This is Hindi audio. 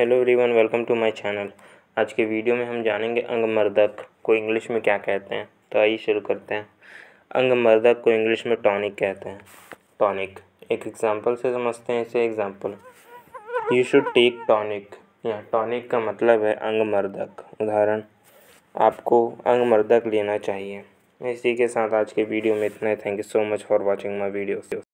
Hello everyone, welcome to my channel. आज के वीडियो में हम जानेंगे अंगमर्दक को इंग्लिश में क्या कहते हैं। तो आइए शुरू करते हैं। अंगमर्दक को इंग्लिश में टॉनिक कहते हैं। टॉनिक एक एग्जांपल से समझते हैं इसे। Example, you should take tonic. यहाँ टॉनिक का मतलब है अंगमर्दक। उदाहरण, आपको अंगमर्दक लेना चाहिए। इसी के साथ आज के वीडियो में इतना ही। Thank you so much for watching my video.